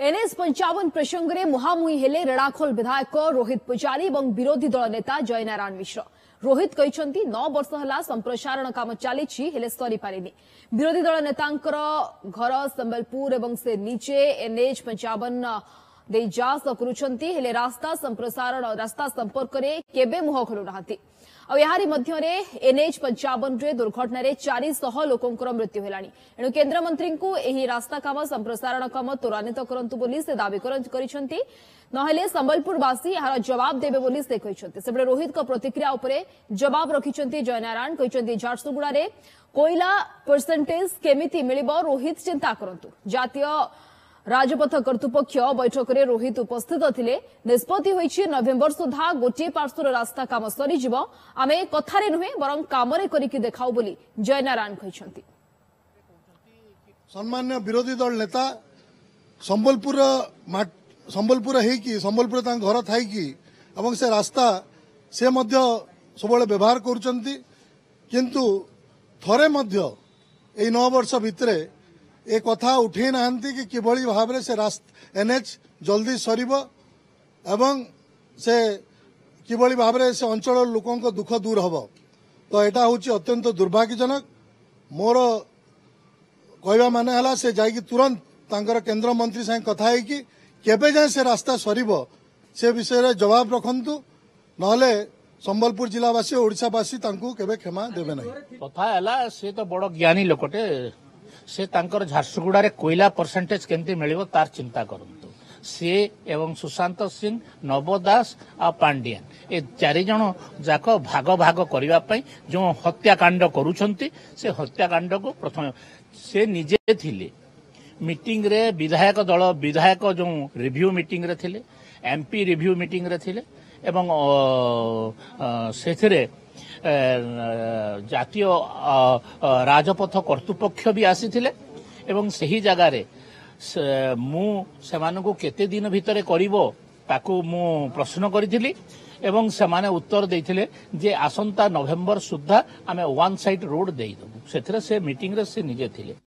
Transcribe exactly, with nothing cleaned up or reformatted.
NH पंचावन प्रसंग में मुहांमुही हेले रेणाखोल विधायक रोहित पुजारी और विरोधी दल नेता जयनारायण मिश्र। रोहित कहते नौ वर्ष है संप्रसारण काम चली सरी पारिनी। विरोधी दल नेतांकर घर संबलपुर और से निजे एनएच पंचावन दे जास करुछंती हेले रास्ता संप्रसारण रास्ता संपर्क में केबे मुह खोलु नाहांती। आ यारी मध्यरे एनएच पंचावन रे दुर्घटना रे चार सौ लोकंकर मृत्यु हेलानी। एणु केंद्र मंत्री को एही रास्ता काम संप्रसारण काम त्वरान्वित करंतु बोली से दाबी करिसंती। नहेले संबलपुरवासी यार जवाब देबे बोली से कहिसंती। सेबडे रोहित को प्रतिक्रिया उपरे जवाब रखिसंती जयनारायण। कहिसंती झारसुगुड़ा रे कोयला परसेंटेज केमिति मिलिबो रोहित चिंता करंतु। जातीय राजपथ कर्तृपक्ष बैठक में रोहित उपस्थित थिले। निष्पत्ति होईछि नवेम्बर सुधा गोटे पार्श्वर रास्ता काम सरीजिव। आमे कथारे नुहे बरं कामरे करिकि देखाउ बोली जयनारायण कहिसंती। सम्मान्य विरोधी दल नेता संबलपुर संबलपुर हेकी संबलपुर तांग घर थाईकी एवं से रास्ता से मध्य सबले व्यवहार करूचंती। किंतु थरे मध्य ए नौ वर्ष भितरे ए कथा उठे नाहंती कि किभली भाव से रास्ता एनएच जल्दी सरीब एवं से किभली भाव से अंचल लोकों को दुख दूर हब। तो यहाँ हूँ अत्यंत दुर्भाग्यजनक। मोर कहवा माने हला से जाइकी तुरंत तांकर केंद्र मंत्री संग कथा है कि केबे जाए से रास्ता सरीब से विषय रे जवाब रखंतु। नहले संबलपुर जिलावासी ओडिशावासी तांकु केबे क्षमा देबे नहीं। कथा हला से तो बड़ ज्ञानी लोकटे से तांकर झारसुगुड़ा रे कोयला परसेंटेज केमती मिलिबो तार चिंता करंतु। से एवं सुशांत सिंह नव दास आ पांडियन ए चारि जण जाक भाग भाग करिवा पई जो हत्याकांड करूछंती से हत्याकांड को प्रथम से निजे थिले मीटिंग रे विधायक दल विधायक जो रिव्यू मीटिंग रे थिले एमपी रिव्यू मीटिंग रे थिले एवं सेथिरे जातीय राजपथ कर्तृपक्ष भी आसीथिले एवं सही जगह रे मु सेमानकु केते दिन भितरे करिवो ताकू मु प्रश्न करिथिली एवं सेमाने उत्तर देइथिले जे आसंता नवेम्बर सुद्धा आमे वन साइड रोड देई दबु। सेथिरे से मीटिंग रे से निजे थिले।